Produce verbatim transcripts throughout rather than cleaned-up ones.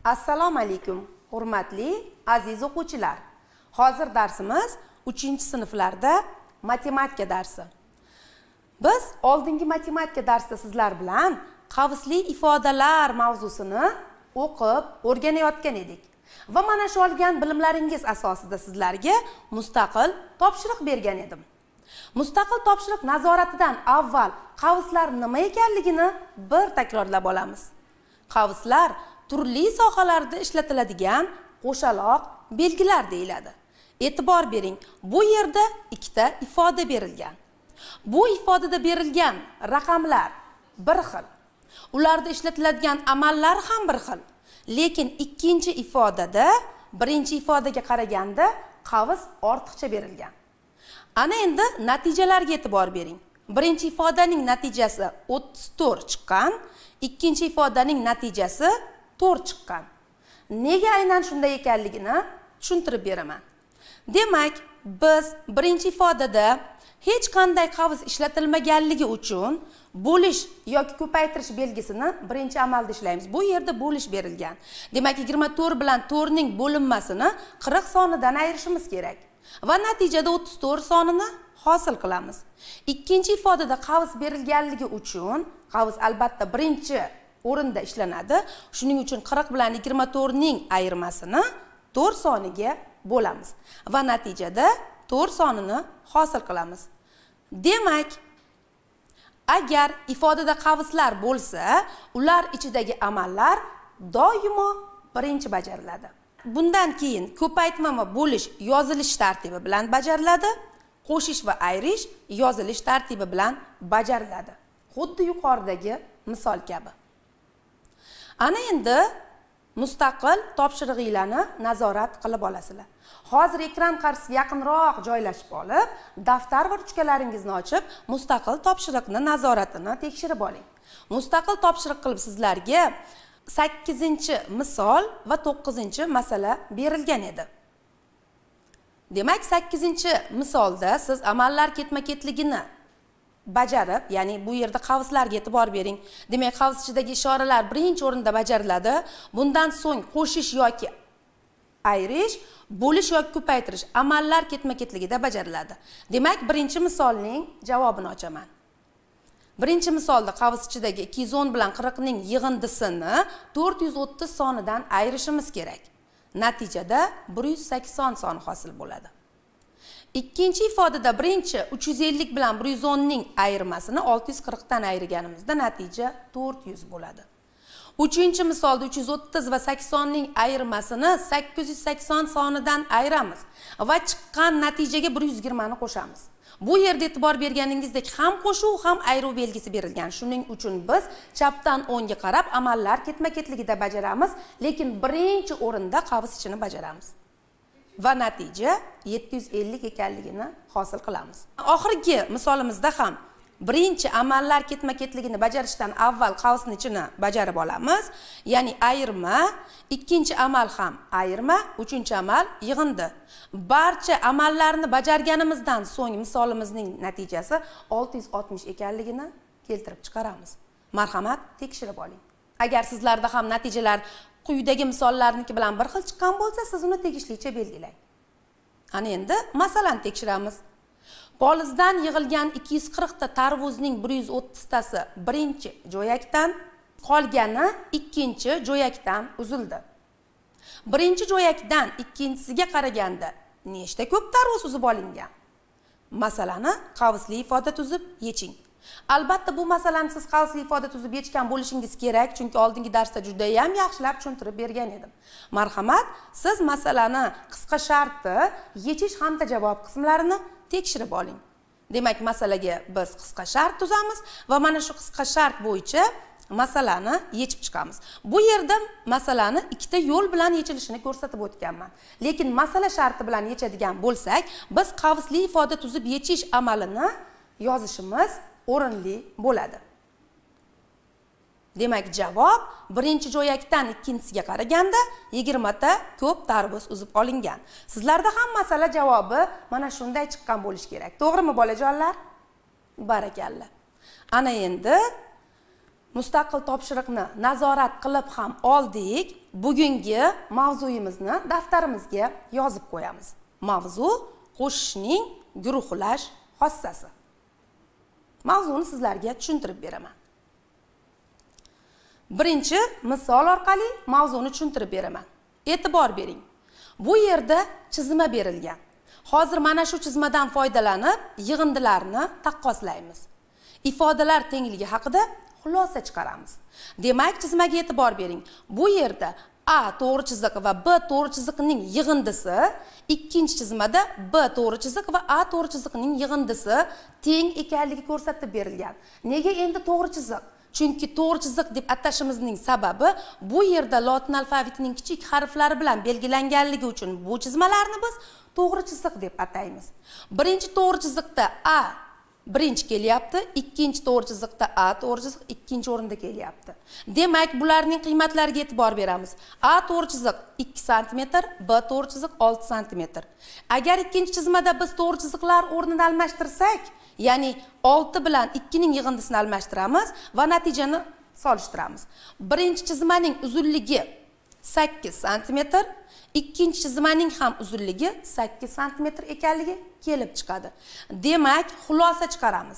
Assalomu alaykum, hurmatli aziz o'quvchilar. Hozir darsimiz uchinchi sinflarda matematika darsi. Biz oldingi matematika darsida sizlar bilan qavsli ifodalar mavzusini o'qib, o'rganayotgan edik. Va mana shu olgan bilimlaringiz asosida sizlarga mustaqil topshiriq bergan edim. Mustaqil topshiriq nazoratidan avval qavslar nima ekanligini bir takrorlab olamiz. Qavslar turli sohalarda ishlatiladigan qo'shaloq belgilar deyiladi. E'tibor bering, bu yerda ikkita ifoda berilgan. Bu ifodada berilgan raqamlar bir xil. Ularda ishlatiladigan amallar ham bir xil. Lekin ikkinchi ifodada birinchi ifodaga qaraganda qavs ortiqcha berilgan. Ana endi natijalarga e'tibor bering. Birinchi ifodaning natijasi o'ttiz to'rt chiqqan, ikkinchi ifodaning natijasi to'rt chiqqan. Nega aynan shunday ekanligini tushuntirib beraman. Demak, biz birinchi ifodada hech qanday qavs ishlatilmaganligi uchun bo'lish yoki ko'paytirish belgisini birinchi amalda ishlaymiz. Bu yerda bo'lish berilgan. Demak, yigirma to'rt bilan to'rtning bo'linmasini qirq sonidan ayirishimiz kerak. Va natijada o'ttiz to'rt sonini hosil qilamiz. Ikkinchi ifodada qavs berilganligi uchun qavs albatta birinchi o'rinda ishlanadi. Shuning uchun qirq bilan yigirma to'rtning ayirmasini to'rt soniga bo'lamiz va natijada to'rt sonini hosil qilamiz. Demak, agar ifodada qavslar bo'lsa, ular ichidagi amallar doimo birinchi bajariladi. Bundan keyin ko'paytma va bo'lish yozilish tartibi bilan bajariladi, qo'shish va ayirish yozilish tartibi bilan bajariladi. Xuddi yuqoridagi misol kabi. Ana endi mustaqil topshirig'inglarni nazorat qilib olasizlar. Hozir ekran qarshisiga yaqinroq joylashib olib, daftar va ruchkalaringizni ochib, mustaqil topshiriqni nazoratini tekshirib oling. Mustaqil topshiriq qilib sizlarga sakkizinchi misol va to'qqizinchi masala berilgan edi. Demak, sakkizinchi misolda siz amallar ketma-ketligini bajarib, ya'ni bu yerda qavslarga e'tibor bering. Demak, qavs ichidagi ishoralar birinchi o'rinda bajariladi. Bundan so'ng qo'shish yoki ayirish, bo'lish yoki ko'paytirish amallar ketma-ketligida bajariladi. Demak, birinchi misolning javobini ochaman. Birinchi misolda qavs ichidagi ikki yuz o'n bilan qirqning yig'indisini to'rt yuz o'ttiz sonidan ayirishimiz kerak. Natijada bir yuz sakson son hosil bo'ladi. Ikkinchi ifodada birinchi uch yuz ellik bilan bir yuz o'nning ayirmasini olti yuz qirq dan ayirganimizda natija to'rt yuz bo'ladi. Uchinchi misolda uch yuz o'ttiz va saksonning ayirmasini sakkiz yuz sakson sonidan ayiramiz va chiqqan natijaga bir yuz yigirma ni qo'shamiz. Bu yerda e'tibor berganingizdek ham qo'shuv ham ayruv belgisi berilgan. Shuning uchun biz chapdan o'ngga qarab amallar ketma-ketligida bajaramiz, lekin birinchi o'rinda qavs ichini bajaramiz. Va natija yetti yuz ellik ekanligini hosil qilamiz. Oxirgi misolimizda ham birinchi amallar ketma-ketligini bajarishdan avval qavsning ichini bajarib olamiz. Ya'ni ayirma, ikkinchi amal ham ayirma, uchinchi amal yig'indi. Barcha amallarni bajarganimizdan so'ng misolimizning natijasi olti yuz oltmish ekanligini keltirib chiqaramiz. Marhamat, tekshirib oling. Agar sizlarda ham natijalar quyidagi misollarniki bilan bir xil chiqqan bo'lsa, siz uni tegishlicha belgilang. Ana endi masalani tekshiramiz. Polizdan yig'ilgan ikki yuz qirq ta tarvuzning bir yuz o'ttiz tasi birinchi jo'yakdan, qolgani ikkinchi jo'yakdan uzildi. Birinchi jo'yakdan ikkinchisiga qaraganda nechta ko'p tarvuz uzib olingan? Masalani qavsli ifoda tuzib yeching. Albatta bu masalani siz qavsli ifoda tuzib yechgan bo'lishingiz kerak, chunki oldingi darsda juda ham yaxshilab tushuntirib bergan edim. Marhamat, siz masalani qisqa sharti, yechish hamda javob qismlarini tekshirib oling. Demak, masalaga biz qisqa shart tuzamiz va mana shu qisqa shart bo'yicha masalani yechib chiqamiz. Bu yerda masalani ikkita yo'l bilan yechilishini ko'rsatib o'tganman. Lekin masala sharti bilan yechadigan bo'lsak, biz qavsli ifoda tuzib yechish amalini yozishimiz o'rinli bo'ladi. Demak, javob birinchi jo'yakdan ikkinchisiga qaraganda yigirma ta ko'p tarvuz uzib olingan. Sizlarda ham masala javobi mana shunday chiqqan bo'lish kerak. To'g'rimi bolajonlar? Barakalla. Ana endi mustaqil topshiriqni nazorat qilib ham oldik. Bugungi mavzuyimizni daftarimizga yozib qo'yamiz. Mavzu qo'shishning guruhlash xossasi. Mavzuni sizlarga tushuntirib beraman. Birinchi misol orqali mavzuni tushuntirib beraman. E'tibor bering. Bu yerda chizma berilgan. Hozir mana shu chizmadan foydalanib yig'indilarni taqqoslaymiz. Ifodalar tengligi haqida xulosa chiqaramiz. Demak, chizmaga e'tibor bering. Bu yerda A to'g'ri chiziq va B to'g'ri chiziqning yig'indisi, ikkinchi chizmada B to'g'ri chiziq va A to'g'ri chiziqning yig'indisi teng ekanligi ko'rsatib berilgan. Nega endi to'g'ri chiziq? Chunki to'g'ri chiziq deb atashimizning sababi bu yerda lotin alfavitining kichik harflari bilan belgilanganligi uchun bu chizmalarni biz to'g'ri chiziq deb ataymiz. Birinchi to'g'ri chiziqda A birinchi kelyapti, ikkinchi to'g'ri chiziqda A to'g'ri chiziq ikkinchi o'rinda kelyapti. Demak, bularning qiymatlariga e'tibor beramiz. A to'g'ri chiziq ikki santimetr, B to'g'ri chiziq olti santimetr. Agar ikkinchi chizmada biz to'g'ri chiziqlar o'rnini almashtirsak, ya'ni olti bilan ikki ning yig'indisini almashtiramiz va natijani solishtiramiz. Birinchi chizmaning uzunligi sakkiz santimetr, ikkinchi chizmaning ham uzunligi sakkiz santimetr ekanligi kelib chiqadi. Demak, xulosa chiqaramiz.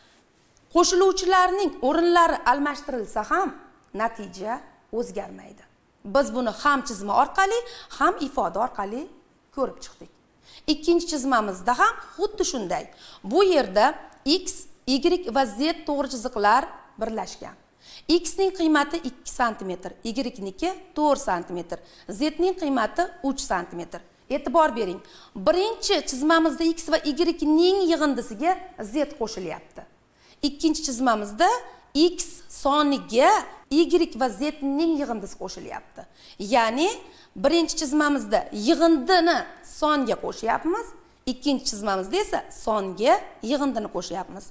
Qo'shiluvchilarning o'rinlari almashtirilsa ham natija o'zgarmaydi. Biz buni ham chizma orqali, ham ifoda orqali ko'rib chiqdik. Ikkinchi chizmamizda ham xuddi shunday. Bu yerda X, Y va Z to'g'ri chiziqlar birlashgan. X ning qiymati ikki santimetr, Y niki to'rt santimetr, Z ning qiymati uch santimetr. E'tibor bering. Birinchi chizmamizda X va Y ning yig'indisiga Z qo'shilyapti. Ikkinchi chizmamizda X soniga Y va Z ning yig'indisi qo'shilyapti. Ya'ni birinchi chizmamizda yig'indini songa qo'shyapmiz, ikkinchi chizmamizda esa songa yig'indini qo'shyapmiz.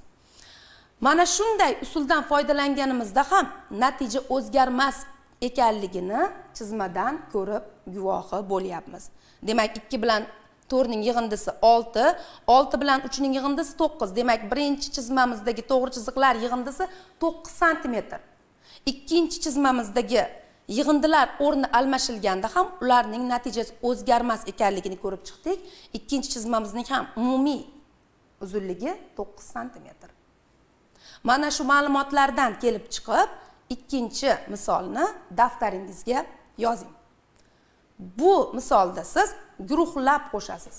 Mana shunday usuldan foydalanganimizda ham natija o'zgarmas ekanligini chizmadan ko'rib guvohi bo'lyapmiz. Demak, ikki bilan to'rt ning yig'indisi olti, olti bilan uch ning yig'indisi to'qqiz. Demak, birinchi chizmamizdagi to'g'ri chiziqlar yig'indisi to'qqiz santimetr. Ikkinchi chizmamizdagi yig'indilar o'rni almashilganda ham ularning natijasi o'zgarmas ekanligini ko'rib chiqdik. Ikkinchi chizmamizning ham umumiy uzunligi to'qqiz santimetr. Mana shu ma'lumotlardan kelib chiqib, ikkinchi misolni daftaringizga yozing. Bu misolda siz guruhlab qo'shasiz.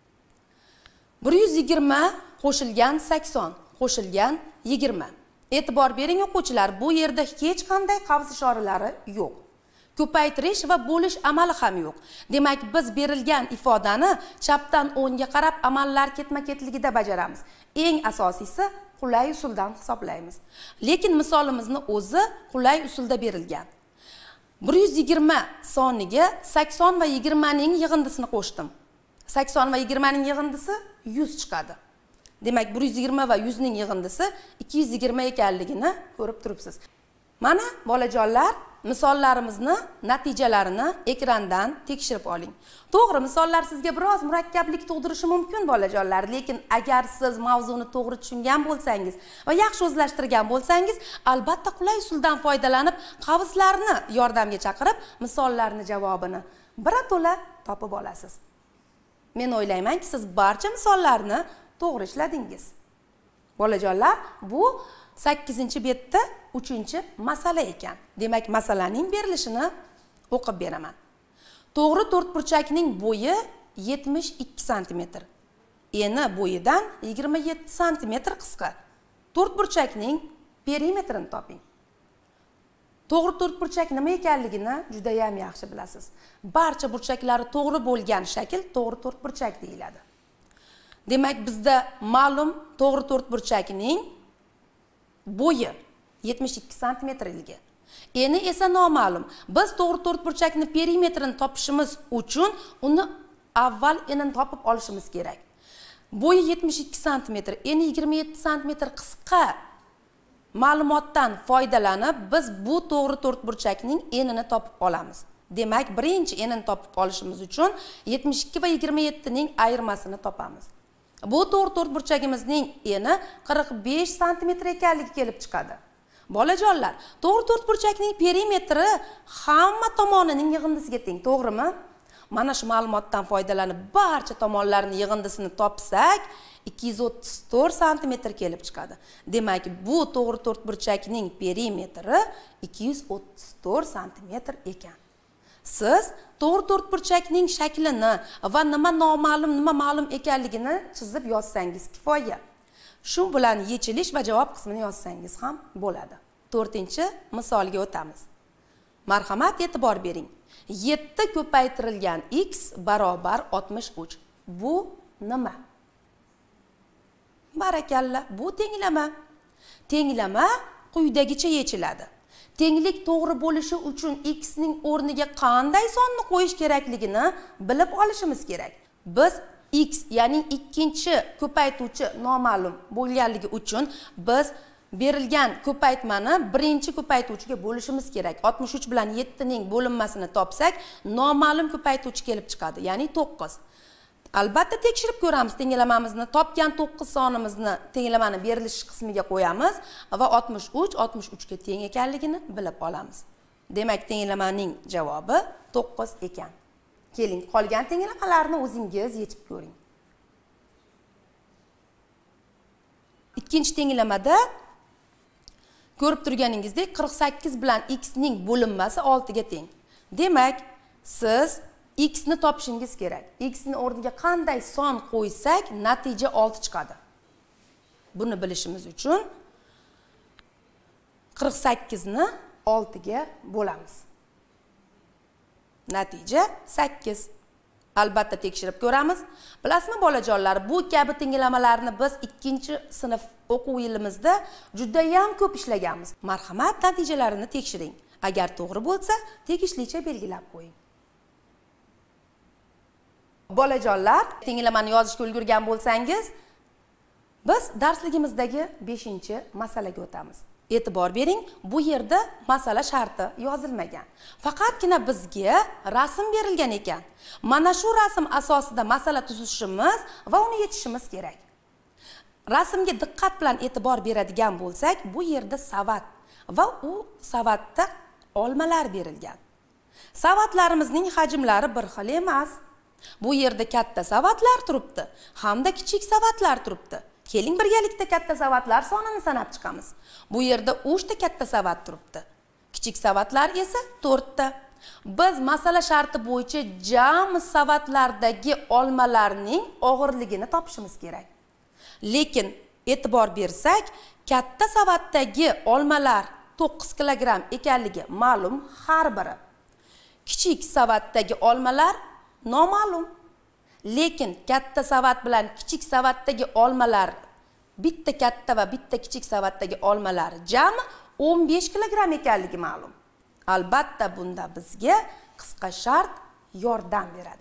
bir yuz yigirma qo'shilgan sakson qo'shilgan yigirma. E'tibor bering o'quvchilar, bu yerda hech qanday qavs ishoralari yo'q. Ko'paytirish va bo'lish amali ham yo'q. Demak, biz berilgan ifodani chapdan o'ngga qarab amallar ketma-ketligida bajaramiz. Eng asosiysi qulay usuldan hisoblaymiz. Lekin misolimizni o'zi qulay usulda berilgan. bir yuz yigirma soniga sakson va yigirma ning yig'indisini qo'shdim. sakson va yigirma ning yig'indisi yuz chiqadi. Demak, bir yuz yigirma va yuz ning yig'indisi ikki yuz yigirma ekanligini ko'rib turibsiz. Mana bolajonlar, misollarimizni natijalarini ekrandan tekshirib oling. To'g'ri, misollar sizga biroz murakkablik tug'dirishi mumkin bolajonlar, lekin agar siz mavzuni to'g'ri tushungan bo'lsangiz va yaxshi o'zlashtirgan bo'lsangiz, albatta qulay usuldan foydalanib, qavslarni yordamga chaqirib, misollarning javobini birato'la topib olasiz. Men o'ylaymanki, siz barcha misollarni to'g'ri ishladingiz. Bolajonlar, bu sakkizinchi betda uchinchi masala ekan. Demak, masalaning berilishini o'qib beraman. To'g'ri to'rtburchakning bo'yi yetmish ikki santimetr. Eni bo'yidan yigirma yetti santimetr qisqa. To'rtburchakning perimetrini toping. To'g'ri to'rtburchak nima ekanligini juda ham yaxshi bilasiz. Barcha burchaklari to'g'ri bo'lgan shakl to'g'ri to'rtburchak deyiladi. Demak, bizda ma'lum to'g'ri to'rtburchakning bo'yi yetmish ikki santimetrligi. Eni esa noma'lum. Biz to'g'ri to'rtburchakni perimetrini topishimiz uchun uni avval enini topib olishimiz kerak. Bo'yi yetmish ikki santimetr, eni yigirma yetti santimetr qisqa ma'lumotdan foydalanib biz bu to'g'ri to'rtburchakning enini topib olamiz. Demak, birinchi enini topib olishimiz uchun yetmish ikki va yigirma yetti ning ayirmasini topamiz. Bu to'g'ri to'rtburchagimizning eni qirq besh santimetr ekanligi kelib chiqadi. Bolajonlar, to'g'ri to'rtburchakning perimetri hamma tomonining yig'indisiga teng, to'g'rimi? Mana shu ma'lumotdan foydalanib barcha tomonlarning yig'indisini topsak, ikki yuz o'ttiz to'rt santimetr kelib chiqadi. Demak, bu to'g'ri to'rtburchakning perimetri ikki yuz o'ttiz to'rt santimetr ekan. Siz to'g'ri to'rtburchakning shaklini va nima noma'lum, nima ma'lum ekanligini chizib yozsangiz kifoya. Shu bilan yechilish va javob qismini yozsangiz ham bo'ladi. to'rtinchi misolga o'tamiz. Marhamat, e'tibor bering. yetti ko'paytirilgan x barobar oltmish uch. Bu nima? Barakalla, bu tenglama. Tenglama quyidagicha yechiladi. Tenglik to'g'ri bo'lishi uchun x ning o'rniga qanday sonni qo'yish kerakligini bilib olishimiz kerak. Biz x, ya'ni ikkinchi ko'paytuvchi noma'lum bo'lganligi uchun biz berilgan ko'paytmani birinchi ko'paytuvchiga bo'lishimiz kerak. oltmish uch bilan yetti ning bo'linmasini topsak, noma'lum ko'paytuvchi kelib chiqadi, ya'ni to'qqiz. Albatta tekshirib ko'ramiz tenglamamizni, topgan to'qqiz sonimizni tenglamani berilish qismiga qo'yamiz va oltmish uch oltmish uch ga teng ekanligini bilib olamiz. Demak, tenglamaning javobi to'qqiz ekan. Keling, qolgan tenglamalarni o'zingiz yechib ko'ring. Ikkinchi tenglamada ko'rib turganingizdek qirq sakkiz bilan x ning bo'linmasi olti ga teng. Demak, siz x ni topishingiz kerak. X ni o'rniga qanday son qo'ysak, natija olti chiqadi. Buni bilishimiz uchun qirq sakkiz ni olti ga bo'lamiz. Natija sakkiz. Albatta tekshirib ko'ramiz. Bilasizmi bolajonlar, bu kabi tenglamalarni biz ikkinchi sinf o'quv yilimizda juda ham ko'p ishlaganmiz. Marhamat, natijalarini tekshiring. Agar to'g'ri bo'lsa, tegishlicha belgilab qo'ying. Bolajonlar, tenglamani yozishga ulgurgan bo'lsangiz, biz darsligimizdagi beshinchi masalaga o'tamiz. E'tibor bering, bu yerda masala sharti yozilmagan. Faqatgina bizga rasm berilgan ekan. Mana shu rasm asosida masala tuzishimiz va uni yechishimiz kerak. Rasmga diqqat bilan e'tibor beradigan bo'lsak, bu yerda savat va u savatda olmalar berilgan. Savatlarimizning hajmlari bir xil emas. Bu yerda katta savatlar turibdi, hamda kichik savatlar turibdi. Keling birgalikda katta savatlar sonini sanab chiqamiz. Bu yerda uch ta katta savat turibdi. Kichik savatlar esa to'rt ta. Biz masala sharti bo'yicha jami savatlardagi olmalarning og'irligini topishimiz kerak. Lekin e'tibor bersak, katta savatdagi olmalar to'qqiz kilogramm ekanligi ma'lum har biri. Kichik savatdagi olmalar noma'lum. Lekin katta savat bilan kichik savatdagi olmalar, bitta katta va bitta kichik savatdagi olmalar jami o'n besh kilogramm ekanligi ma'lum. Albatta bunda bizga qisqa shart yordam beradi.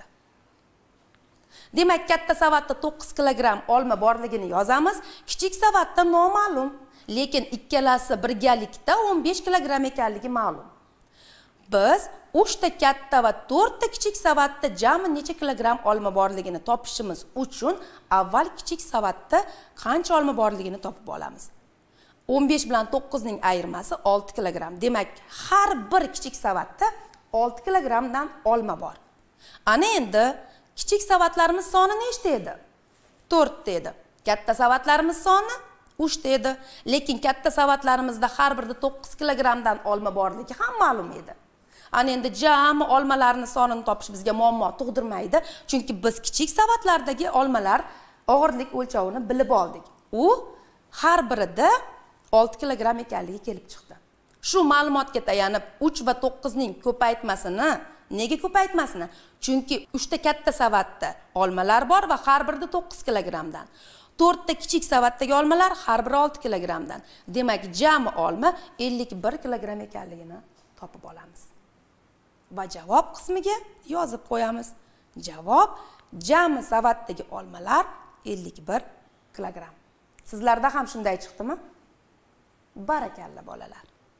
Demak, katta savatda to'qqiz kilogramm olma borligini yozamiz, kichik savatda noma'lum. Lekin ikkalasi birgalikda o'n besh kilogramm ekanligi ma'lum. Biz uch ta katta va to'rt ta kichik savatda jami necha kilogramm olma borligini topishimiz uchun avval kichik savatda qancha olma borligini topib olamiz. o'n besh bilan to'qqiz ning ayirmasi olti kilogramm. Demak, har bir kichik savatda olti kilogrammdan olma bor. Ana endi kichik savatlarimiz soni nechta edi? to'rt ta edi. Katta savatlarimiz soni uch ta edi. Lekin katta savatlarimizda har birida to'qqiz kilogrammdan olma borligi ham ma'lum edi. Ana endi jami olmalarning sonini topish bizga muammo tug'dirmaydi, chunki biz kichik savatlardagi olmalar og'irlik o'lchovini bilib oldik. U har birida olti kilogramm ekanligi kelib chiqdi. Shu ma'lumotga tayanib uch va to'qqiz ning ko'paytmasini, nega ko'paytmasini? Chunki uch ta katta savatda olmalar bor va har birida to'qqiz kilogrammdan. to'rt ta kichik savatdagi olmalar har biri olti kilogrammdan. Demak, jami olma ellik bir kilogramm ekanligini topib olamiz. Va javob qismiga yozib qo'yamiz. Javob jami savatdagi olmalar ellik bir kilogramm. Sizlarda ham shunday chiqdimi? Barakalla bolalar.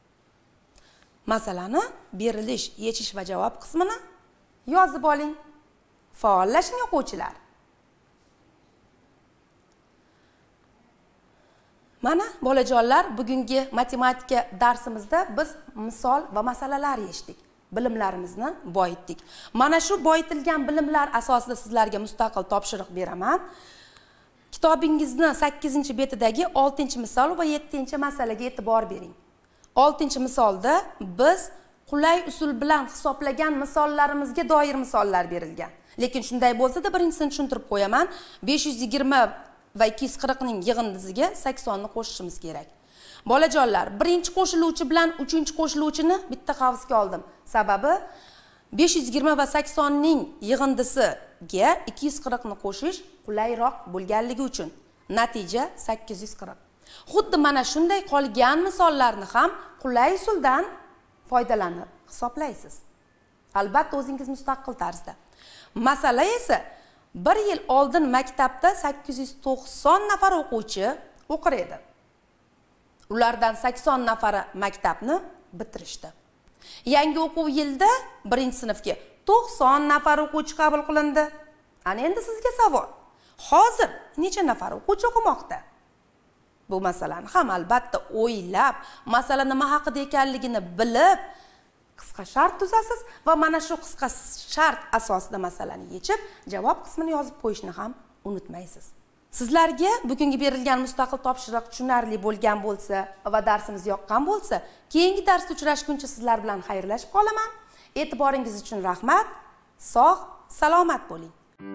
Masalani berilish, yechish va javob qismini yozib oling. Faollashing o'quvchilar. Mana bolajonlar, bugungi matematika darsimizda biz misol va masalalar eshitdik. Bilimlarimizni boyitdik. Mana shu boyitilgan bilimlar asosida sizlarga mustaqil topshiriq beraman. Kitobingizni sakkizinchi betidagi oltinchi misol va yettinchi masalaga e'tibor bering. oltinchi misolda biz qulay usul bilan hisoblagan misollarimizga doir misollar berilgan. Lekin shunday bo'lsa-da, birinchisini tushuntirib qo'yaman. besh yuz yigirma va ikki yuz qirq ning yig'indisiga sakson ni qo'shishimiz kerak. Bolajonlar, birinchi qo'shiluvchi bilan uchinchi qo'shiluvchini bitta qavsga oldim. Sababi besh yuz yigirma va sakson ning yig'indisiga ikki yuz qirq ni qo'shish qulayroq bo'lganligi uchun. Natija sakkiz yuz qirq. Xuddi mana shunday qolgan misollarni ham qulay usuldan foydalanib hisoblaysiz. Albatta o'zingiz mustaqil tarzda. Masala esa bir yil oldin maktabda sakkiz yuz to'qson nafar o'quvchi o'qir edi. Ulardan sakson nafari maktabni bitirishdi. Yangi o'quv yilida birinchi sinfga to'qson nafar o'quvchi qabul qilindi. Ana endi sizga savol. Hozir necha nafar o'quvchi o'qimoqda? Bu masalani ham albatta o'ylab, masala nima haqida ekanligini bilib, qisqa shart tuzasiz va mana shu qisqa shart asosida masalani yechib, javob qismini yozib qo'yishni ham unutmaysiz. Sizlarga bugungi berilgan mustaqil topshiriq tushunarli bo'lgan bo'lsa va darsimiz yoqqan bo'lsa, keyingi darsda uchrashguncha sizlar bilan xayrlashib qolaman. E'tiboringiz uchun rahmat. Sog', salomat bo'ling.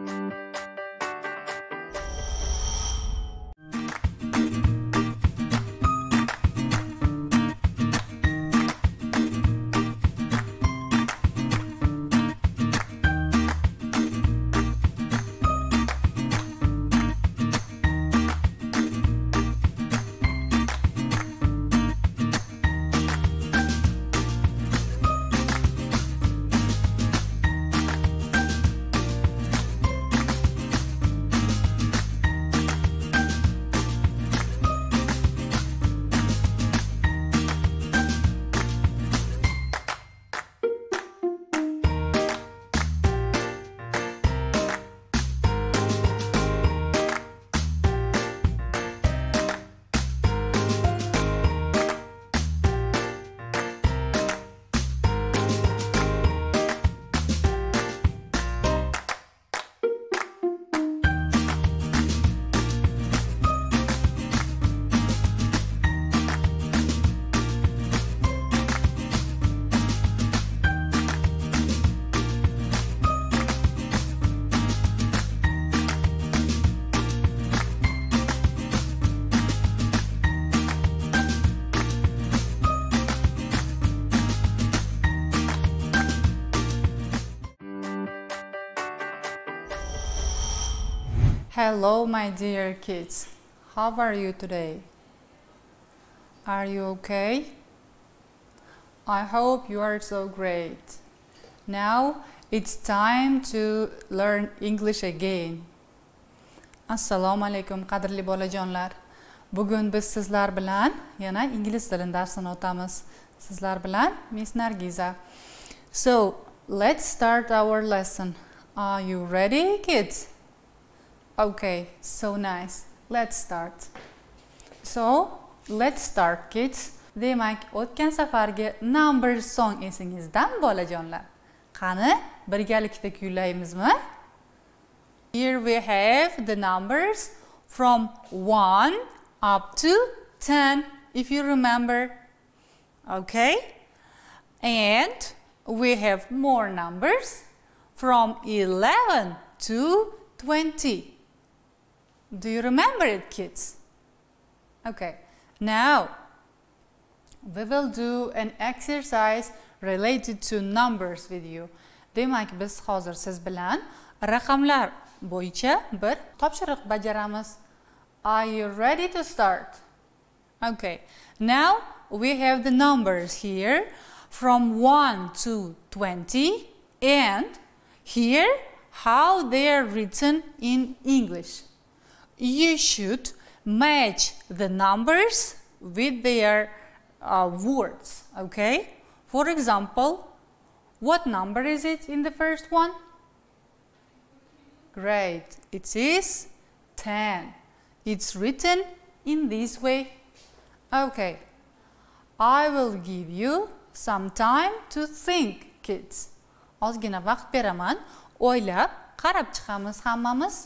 Hello, my dear kids. How are you today? Are you okay? I hope you are so great. Now it's time to learn English again. Assalomu alaykum qadrli bolajonlar. Bugun biz sizlar bilan yana ingliz tili darsini o'tamiz. Sizlar bilan Miss Nargiza. So, let's start our lesson. Are you ready, kids? Okay, so nice. Let's start. So, let's start, kids. Demak, o'tgan safargi number song esingizdan bolajonlar. Qani, birgalikda kuylaymizmi? Here we have the numbers from one up to ten, if you remember. Okay? And we have more numbers from eleven to twenty. Do you remember it, kids? Okay. Now, we will do an exercise related to numbers with you. Demak, biz hozir siz bilan raqamlar bo'yicha bir topshiriq bajaramiz. Are you ready to start? Okay. Now, we have the numbers here from one to twenty, and here how they are written in English. You should match the numbers with their uh, words, okay? For example, what number is it in the first one? Great, it is ten. It's written in this way. Okay. I will give you some time to think, kids. Ozgina vaqt beraman. O'ylab, qarab chiqamiz hammamiz.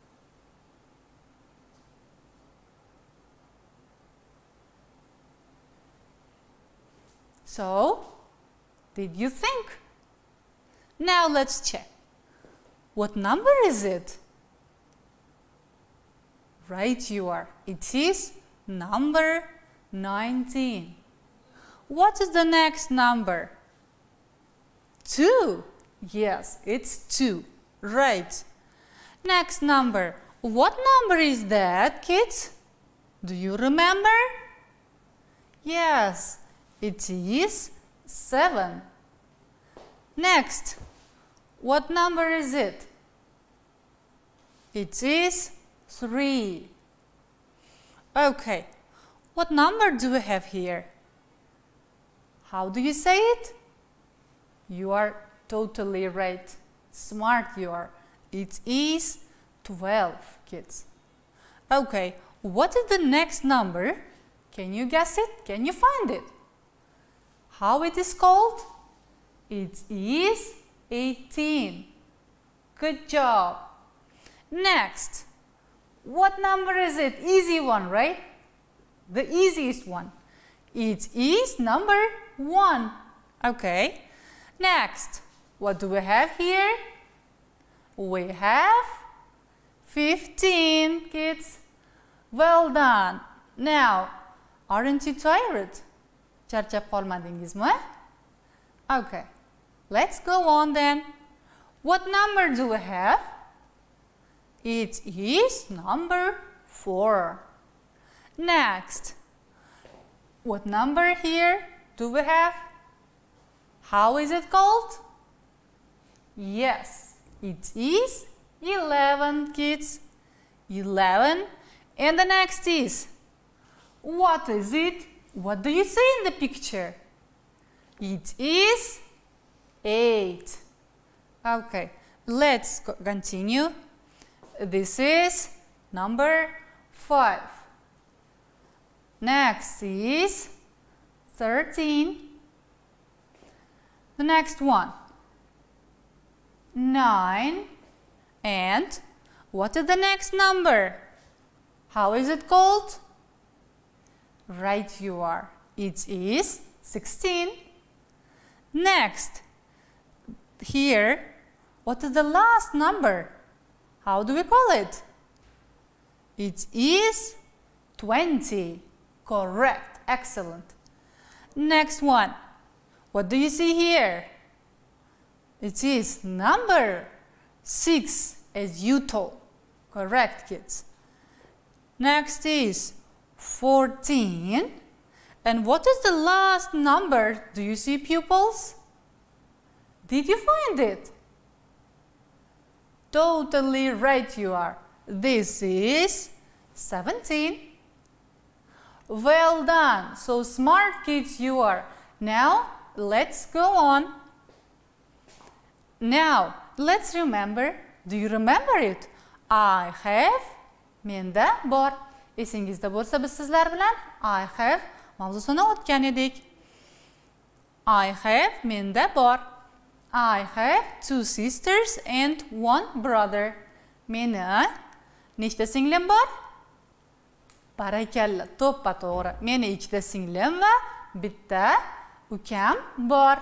So, did you think? Now let's check. What number is it? Right you are. It is number nineteen. What is the next number? two. Yes, it's two. Right. Next number. What number is that, kids? Do you remember? Yes, it is seven. Next. What number is it? It is three. Okay. What number do we have here? How do you say it? You are totally right. Smart you are. It is twelve, kids. Okay, what is the next number? Can you guess it? Can you find it? How it is called? It is eighteen. Good job. Next, what number is it? Easy one, right? The easiest one. It is number one. Okay. Next, what do we have here? We have fifteen, kids. Well done. Now, aren't you tired? Charchab qolmadingizmi? Okay. Let's go on then. What number do we have? It is number four. Next, what number here do we have? How is it called? Yes, it is eleven, kids. eleven. And the next is, what is it? What do you see in the picture? It is eight. Okay, let's continue. This is number five. Next is thirteen. The next one, nine. And what is the next number? How is it called? Right you are. It is sixteen. Next, here, what is the last number? How do we call it? It is twenty. Correct. Excellent. Next one. What do you see here? It is number six, as you told. Correct, kids. Next is fourteen. And what is the last number? Do you see, pupils? Did you find it? Totally right you are. This is seventeen. Well done. So smart kids you are. Now, let's go on. Now, let's remember. Do you remember it? I have, menda bor. Esingizda bo'lsa biz sizlar bilan I have mavzusini o'tgan edik. I have, menda bor. I have two sisters and one brother. Meni nechta singlim bor? Barakalla, to'ppa to'g'ri. Meni ikkita singlim va bitta ukam bor.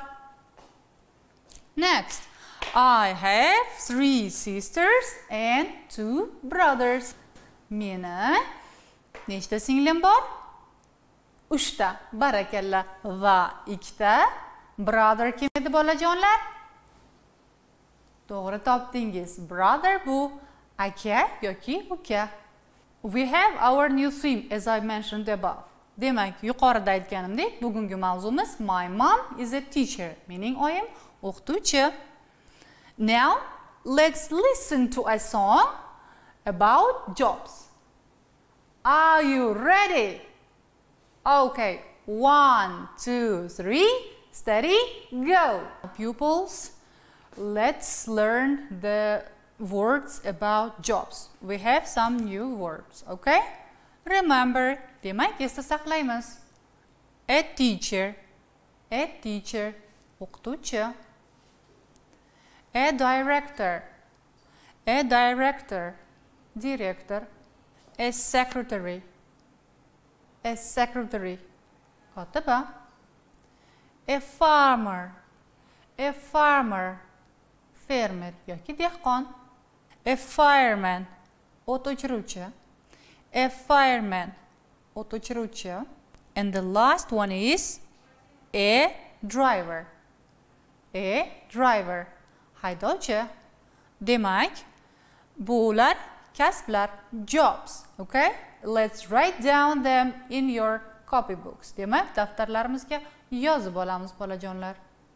Next, I have three sisters and two brothers. Meni nechta singlim bor? Uchta. Barakalla. Va ikkita brother kim edi bolajonlar? To'g'ri topdingiz. Brother bu aka yoki uka. We have our new theme as I mentioned above. Demak, yuqorida aytganimdek, bugungi mavzumiz My mom is a teacher, meaning oyim o'qituvchi. Now, let's listen to a song about jobs. Are you ready? Okay, one, two, three, steady, go. Pupils, let's learn the words about jobs. We have some new words, okay? Remember, demak esda saqlaymiz. A teacher, a teacher, o'qituvchi. A director, a director, direktor. A secretary, a secretary, kotiba. A farmer, a farmer, fermer yoki dehqon. A fireman, o't o'chiruvchi. A fireman, o't o'chiruvchi. And the last one is a driver. A driver, haydovchi. Demak, bular kasblar, jobs. Okay? Let's write down them in your copybooks. Demak, daftarlarimizga yozib olamiz, bolajonlar.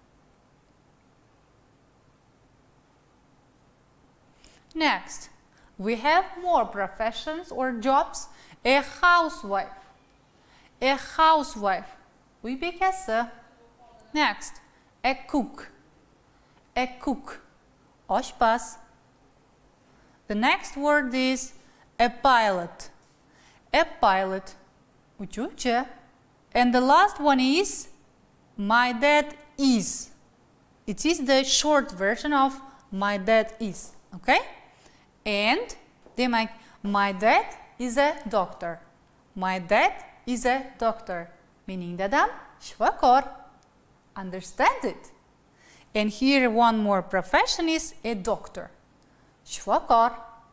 Next, we have more professions or jobs. A housewife. A housewife. Uy bekasi. Next, a cook. A cook. Oshpaz. The next word is a pilot. A pilot. Uchuvchi. And the last one is my dad is. It is the short version of my dad is. Okay? And demak, my dad is a doctor. My dad is a doctor. Meaning dadam shifokor. Understand it? And here one more profession is a doctor. Shifokor.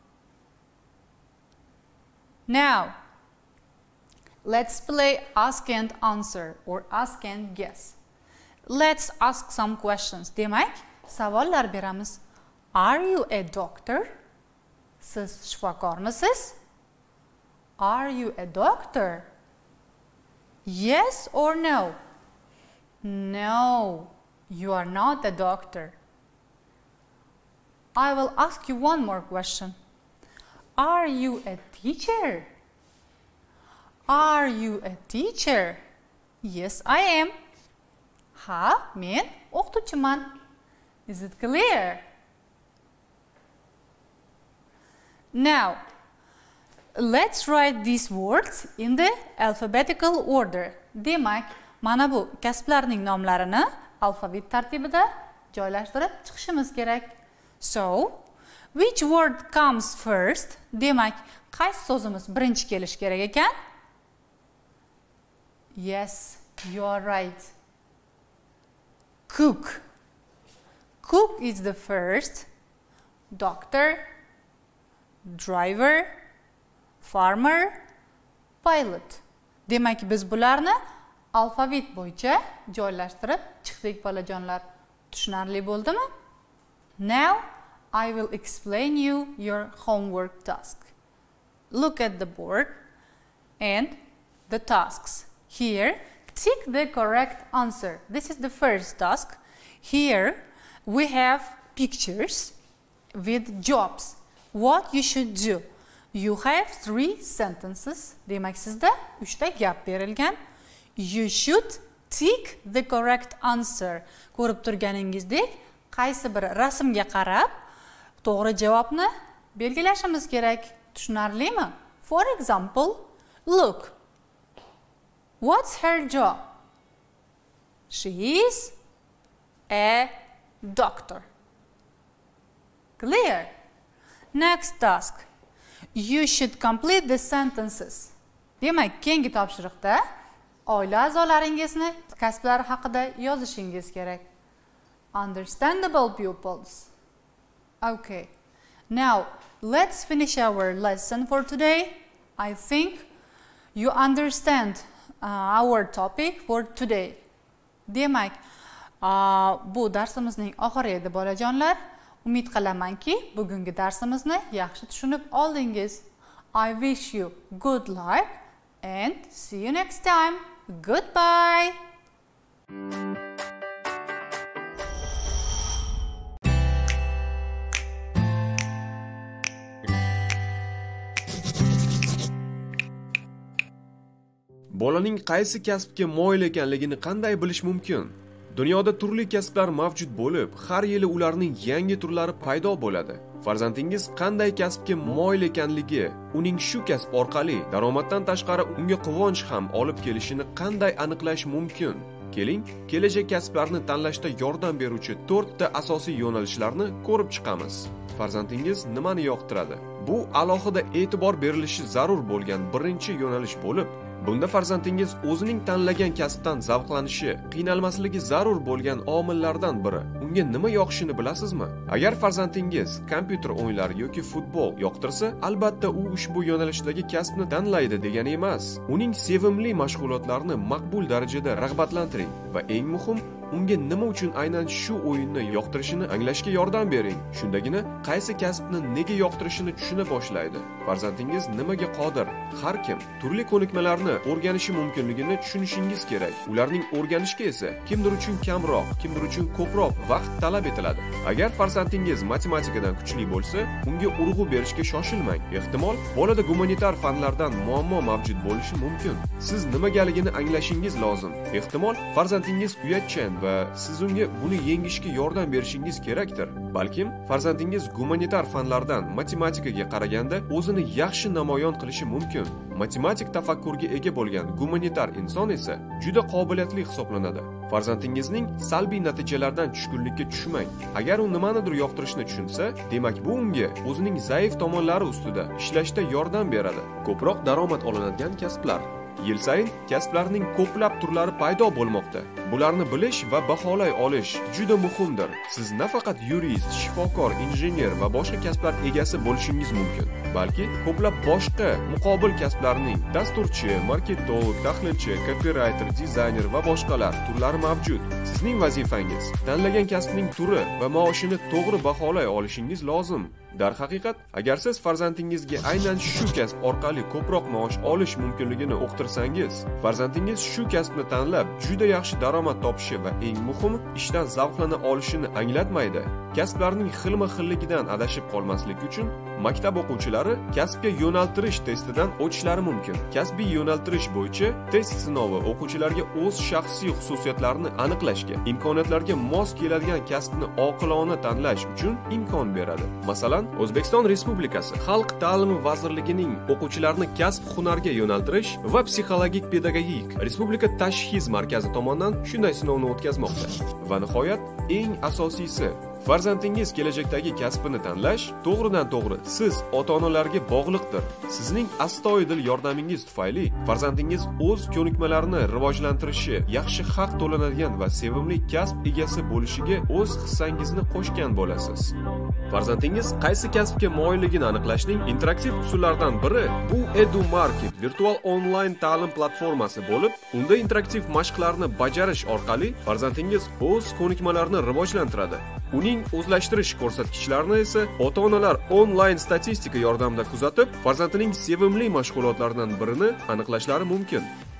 Now, let's play ask and answer or ask and guess. Let's ask some questions. Demak, savollar beramiz. Are you a doctor? Siz shifokormisiz? Are you a doctor? Yes or no? No, you are not a doctor. I will ask you one more question. Are you a teacher? Are you a teacher? Yes, I am. Ha, men o'qituvchiman. Is it clear? Now, let's write these words in the alphabetical order. Demak, mana bu kasblarning nomlarini alfavit tartibida joylashtirib chiqishimiz kerak. So, which word comes first? Demak, qaysi so'zimiz birinchi kelish kerak ekan? Yes, you are right. Cook. Cook is the first. Doctor, driver, farmer, pilot. Demak, biz bularni alfavit bo'yicha joylashtirib chiqdik, bolajonlar. Tushunarli bo'ldimi? Now, I will explain you your homework task. Look at the board and the tasks. Here, tick the correct answer. This is the first task. Here, we have pictures with jobs. What you should do? You have three sentences. Demak, sizda uchta gap berilgan. You should tick the correct answer. Ko'rib turganingizdek, qaysi bir rasmga qarab, to'g'ri javobni belgilashimiz kerak. Tushunarlimi? For example, look. What's her job? She is a doctor. Clear? Next task. You should complete the sentences. Demak, keyingi topshiriqda oila a'zolaringizni kasblari haqida yozishingiz kerak. Understandable, pupils? Okay. Now, let's finish our lesson for today. I think you understand uh, our topic for today. Demak, uh, bu darsimizning oxiri edi, bolajonlar. Umid qilamanki, bugungi darsimizni yaxshi tushunib oldingiz. I wish you good luck and see you next time. Goodbye. Bolaning qaysi kasbga moyil ekanligini qanday bilish mumkin? Dunyoda turli kasblar mavjud bo'lib, har yili ularning yangi turlari paydo bo'ladi. Farzandingiz qanday kasbga moyil ekanligi, uning shu kasb orqali daromaddan tashqari unga quvonch ham olib kelishini qanday aniqlash mumkin? Keling, kelajak kasblarni tanlashda yordam beruvchi to'rtta asosiy yo'nalishlarni ko'rib chiqamiz. Farzandingiz nimani yoqtiradi? Bu alohida e'tibor berilishi zarur bo'lgan birinchi yo'nalish bo'lib, bunda farzandingiz o'zining tanlagan kasbdan zavqlanishi, qiynalmasligi zarur bo'lgan omillardan biri. Unga nima yoqishini bilasizmi? Agar farzandingiz kompyuter o'yinlari yoki futbol yoqtirsa, albatta u ushbu yo'nalishdagi kasbni tanlaydi degani emas. Uning sevimli mashg'ulotlarini maqbul darajada rag'batlantiring va eng muhim, unga nima uchun aynan shu o'yinni yoqtirishini anglashga yordam bering. Shundagina qaysi kasbni nega yoqtirishini tushuna boshlaydi. Farzandingiz nimaga qodir? Har kim turli ko'nikmalarni o'rganishi mumkinligini tushunishingiz kerak. Ularning o'rganishga esa kimdir uchun kamroq, kimdir uchun ko'proq vaqt talab etiladi. Agar farzandingiz matematikadan kuchli bo'lsa, unga urg'u berishga shoshilmang. Ehtimol, bolada gumanitar fanlardan muammo mavjud bo'lishi mumkin. Siz nimagaligini anglashingiz lozim. Ehtimol, farzandingiz uyatchan va siz unga buni yengishga yordam berishingiz kerakdir. Balkim farzandingiz gumanitar fanlardan matematikaga qaraganda o'zini yaxshi namoyon qilishi mumkin. Matematik tafakkurga ega bo'lgan gumanitar inson esa juda qobiliyatli hisoblanadi. Farzandingizning salbiy natijalardan tushkunlikka tushmang. Agar u nimanidir yoqtirishni tushunsa, demak bu unga o'zining zaif tomonlari ustida ishlashda yordam beradi. Ko'proq daromad olinadigan kasblar. Yil sayin kasblarning ko'plab turlari paydo bo'lmoqda. Bularni bilish va baholay olish juda muhimdir. Siz nafaqat yurist, shifokor, injener va boshqa kasblar egasi bo'lishingiz mumkin, balki ko'plab boshqa muqobil kasblarning dasturchi, marketolog, tahlilchi, copywriter, dizayner va boshqalar turlari mavjud. Sizning vazifangiz tanlagan kasbning turi va maoshini to'g'ri baholay olishingiz lozim. Darhaqiqat, agar siz farzandingizga aynan shu kasb orqali ko'proq maosh olish mumkinligini uqtirsangiz, farzandingiz shu kasbni tanlab juda yaxshi daromad topishi va eng muhimi, ishdan zavqlana olishini anglatmaydi. Kasblarning xilma-xilligidan adashib qolmaslik uchun maktab o'quvchilari kasbga yo'naltirish testidan o'tishlari mumkin. Kasbiy yo'naltirish bo'yicha test sinovi o'quvchilarga o'z shaxsiy xususiyatlarini aniqlashga, imkoniyatlarga mos keladigan kasbni oqilona tanlash uchun imkon beradi. Masalan, O'zbekiston Respublikasi Xalq ta'limi vazirligining o'quvchilarni kasb-hunarga yo'naltirish va psixologik pedagogik Respublika tashxis markazi tomonidan shunday sinovni o'tkazmoqda. Va nihoyat, eng asosiysi, farzandingiz kelajakdagi kasbini tanlash to'g'ridan to'g'ri siz ota-onalarga bog'liqdir. Sizning astoydil yordamingiz tufayli farzandingiz o'z ko'nikmalarini rivojlantirishi, yaxshi haq to'lanadigan va sevimli kasb egasi bo'lishiga o'z hissangizni qo'shgan bo'lasiz. Farzandingiz qaysi kasbga moyilligini aniqlashning interaktiv usullaridan biri bu EduMarket virtual onlayn ta'lim platformasi bo'lib, unda interaktiv mashqlarni bajarish orqali farzandingiz o'z ko'nikmalarini rivojlantiradi. Uning o'zlashtirish ko'rsatkichlarini esa ota-onalar onlayn statistika yordamida kuzatib, farzandining sevimli mashg'ulotlaridan birini aniqlashlari mumkin.